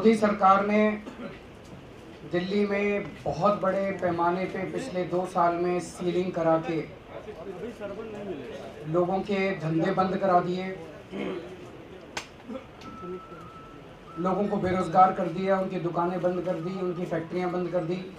मोदी सरकार ने दिल्ली में बहुत बड़े पैमाने पे पिछले 2 साल में सीलिंग करा के लोगों के धंधे बंद करा दिए, लोगों को बेरोजगार कर दिया, उनकी दुकानें बंद कर दी, उनकी फैक्ट्रियां बंद कर दी।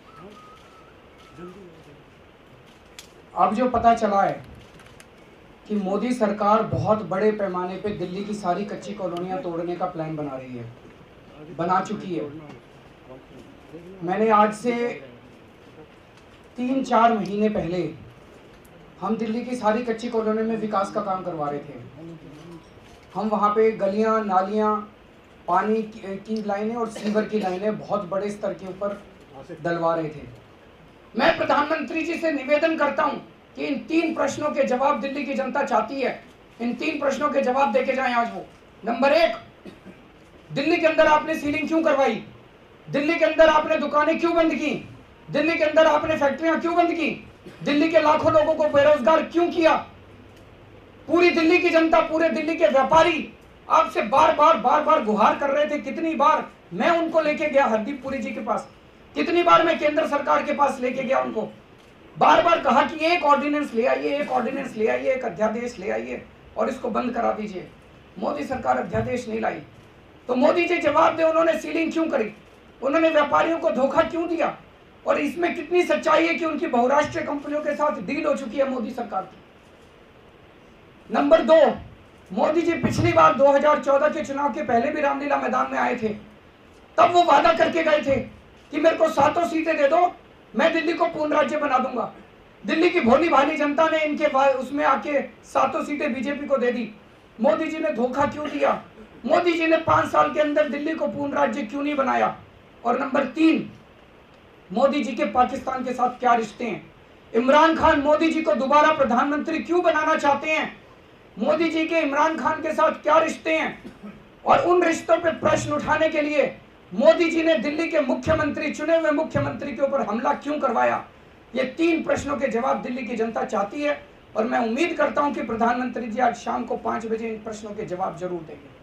अब जो पता चला है कि मोदी सरकार बहुत बड़े पैमाने पे दिल्ली की सारी कच्ची कॉलोनियां तोड़ने का प्लान बना रही है, बना चुकी है। मैंने आज से 3-4 महीने पहले हम दिल्ली की सारी कच्ची कॉलोनी में विकास का काम करवा रहे थे। हम वहाँ पे गलियाँ, नालियाँ, पानी की लाइनें और सीवर की लाइनें बहुत बड़े स्तर के ऊपर डलवा रहे थे। मैं प्रधानमंत्री जी से निवेदन करता हूँ कि इन 3 प्रश्नों के जवाब दिल्ली की जनता चाहती है। इन 3 प्रश्नों के जवाब देके जाएं आज वो। नंबर 1, दिल्ली के अंदर आपने सीलिंग क्यों करवाई? दिल्ली के अंदर आपने दुकानें क्यों बंद की? दिल्ली के अंदर आपने फैक्ट्रियां क्यों बंद की? दिल्ली के लाखों लोगों को बेरोजगार क्यों किया? पूरी दिल्ली की जनता, पूरे दिल्ली के व्यापारी आपसे बार बार गुहार कर रहे थे। कितनी बार मैं उनको लेके गया हरदीप पुरी जी के पास, कितनी बार मैं केंद्र सरकार के पास लेके गया उनको, बार बार कहा कि एक ऑर्डिनेंस ले आइए, एक ऑर्डिनेंस ले आइए, एक अध्यादेश ले आइए और इसको बंद करा दीजिए। मोदी सरकार अध्यादेश नहीं लाई। तो मोदी जी जवाब दे, उन्होंने सीलिंग क्यों करी? उन्होंने व्यापारियों को धोखा क्यों दिया? और इसमें कितनी सच्चाई है कि उनकी बहुराष्ट्रीय कंपनियों के साथ डील हो चुकी है मोदी सरकार की। नंबर 2, मोदी जी पिछली बार 2014 के चुनाव के पहले भी रामलीला मैदान में आए थे। तब वो वादा करके गए थे कि मेरे को 7 सीटें दे दो, मैं दिल्ली को पूर्ण राज्य बना दूंगा। दिल्ली की भोली भाली जनता ने इनके उसमें आके 7 सीटें बीजेपी को दे दी। मोदी जी ने धोखा क्यों दिया? मोदी जी ने 5 साल के अंदर दिल्ली को पूर्ण राज्य क्यों नहीं बनाया? और नंबर 3, मोदी जी के पाकिस्तान के साथ क्या रिश्ते हैं? इमरान खान मोदी जी को दोबारा प्रधानमंत्री क्यों बनाना चाहते हैं? मोदी जी के इमरान खान के साथ क्या रिश्ते हैं? और उन रिश्तों पे प्रश्न उठाने के लिए मोदी जी ने दिल्ली के मुख्यमंत्री, चुने हुए मुख्यमंत्री के ऊपर हमला क्यों करवाया? ये 3 प्रश्नों के जवाब दिल्ली की जनता चाहती है और मैं उम्मीद करता हूं कि प्रधानमंत्री जी आज शाम को 5 बजे इन प्रश्नों के जवाब जरूर देंगे।